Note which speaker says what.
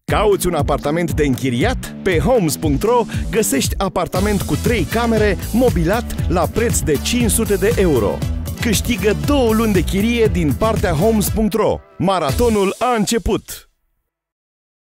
Speaker 1: Cauți un apartament de închiriat? Pe Homes.ro găsești apartament cu 3 camere, mobilat, la preț de 500 de euro. Câștigă 2 luni de chirie din partea Homes.ro. Maratonul a început!